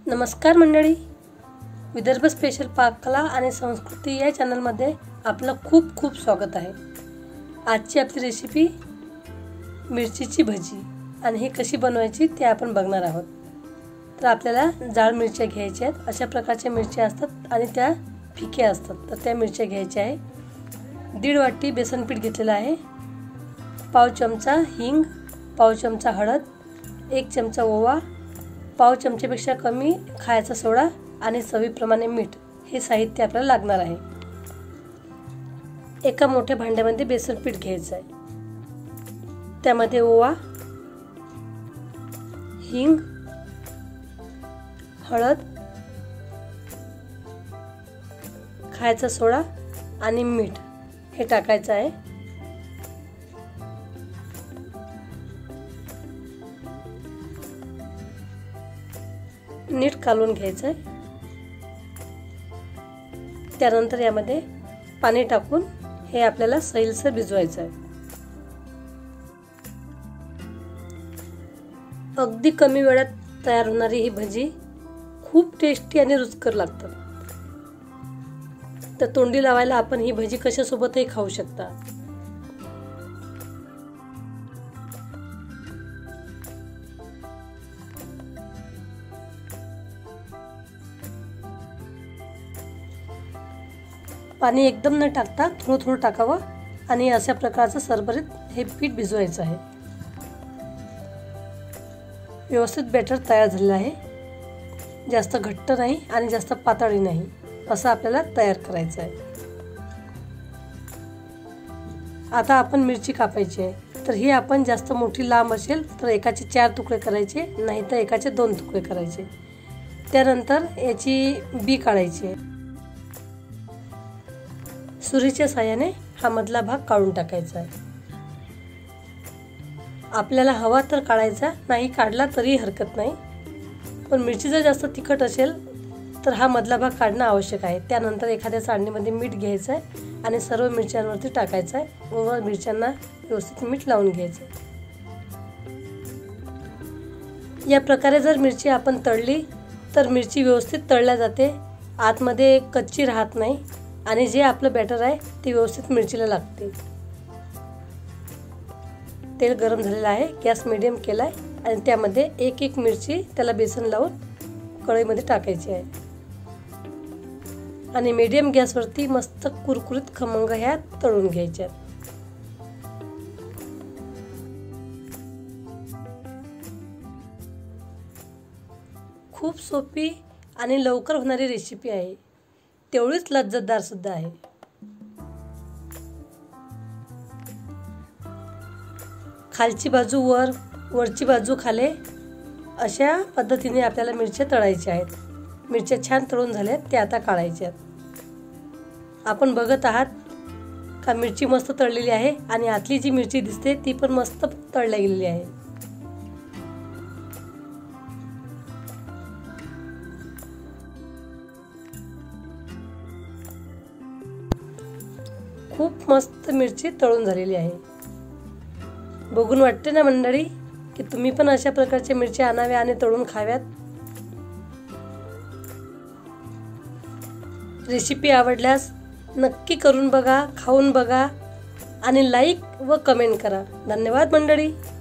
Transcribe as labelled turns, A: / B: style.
A: नमस्कार मंडळी, विदर्भ स्पेशल पाककला आणि संस्कृती या चॅनलमध्ये आपलं खूप खूप स्वागत आहे। आजची आपली रेसिपी मिरचीची भजी आणि ही कशी बनवायची ते आपण बघणार आहोत। तर आपल्याला जाड मिरच्या घ्यायच्या आहेत। अशा प्रकारच्या मिरच्या असतात आणि त्या फिक्या असतात, तर त्या मिरच्या घ्यायच्या आहे। 1.5 वाटी बेसन पीठ घेतलेलं आहे, पाव चमचा हिंग, पाव चमचा हळद, 1 चमचा ओवा, पाव चमचेपेक्षा कमी खायचा सोडा आणि चवीप्रमाणे मीठ हे साहित्य आपल्याला लागणार आहे। एका मोठ्या भांड्यामध्ये बेसन पीठ घ्यायचं आहे, त्यामध्ये ओवा, हिंग, हळद, खायचा सोडा आणि मीठ हे टाकायचं आहे। नीट कालवून घ्यायचं आहे। त्यानंतर यामध्ये पाणी टाकून हे आपल्याला सैलसर भिजवायचं आहे। अगदी कमी वेळात तयार होणारी ही भजी खूप टेस्टी आणि रुचकर लागतात। तर तोंडी लावायला आपण ही भजी कशासोबतही खाऊ शकता। पाणी एकदम न टाकता थोडं थोडं टाकावं आणि अशा प्रकारचं सरभरीत हे पीठ भिजवायचं आहे। व्यवस्थित बॅटर तयार झालेलं आहे, जास्त घट्ट नाही आणि जास्त पातळही नाही, असं आपल्याला तयार करायचं आहे। आता आपण मिरची कापायची आहे। तर ही आपण जास्त मोठी लांब असेल तर एकाचे 4 तुकडे करायचे, नाही तर एकाचे 2 तुकडे करायचे। त्यानंतर याची बी काढायची आहे। सुरीच्या साहाय्याने हा मधला भाग काढून टाकायचा आहे। आपल्याला हवा तर काढायचा, नाही काढला तरी हरकत नाही, पण मिरची जर जास्त तिखट असेल तर हा मधला भाग काढणं आवश्यक आहे। त्यानंतर एखाद्या चाळणीमध्ये मीठ घ्यायचं आहे आणि सर्व मिरच्यांवरती टाकायचं आहे व मिरच्यांना व्यवस्थित मीठ लावून घ्यायचं आहे। या प्रकारे जर मिरची आपण तळली तर मिरची व्यवस्थित तळल्या जाते, आतमध्ये कच्ची राहत नाही आणि जे आपलं बॅटर आहे ते व्यवस्थित मिरचीला लागते। तेल गरम झालेलं आहे, गॅस मीडियम केलाय आणि त्यामध्ये एक एक मिरची त्याला बेसन लावून कढईमध्ये टाकायची आहे आणि मीडियम गॅसवरती मस्त कुरकुरीत खमंग ह्या तळून घ्यायच्या। खूप सोपी आणि लवकर होणारी रेसिपी आहे, तेवढीच लज्जतदार सुद्धा आहे। खालची बाजू वर, वरची बाजू खाली अशा पद्धतीने आपल्याला मिरच्या तळायच्या आहेत। मिरच्या छान तळून झाल्यात, त्या आता काढायच्या आहेत। आपण बघत आहात का मिरची मस्त तळलेली आहे आणि आतली जी मिरची दिसते ती पण मस्त तळल्या गेलेली आहे। खूप मस्त मिरची तळून झालेली आहे। बघून वाटते ना मंडळी की तुम्ही पण अशा प्रकारच्या मिरच्या आणाव्या आणि तळून खाव्यात। रेसिपी आवडल्यास नक्की करून बघा, खाऊन बघा आणि लाईक व कमेंट करा। धन्यवाद मंडळी।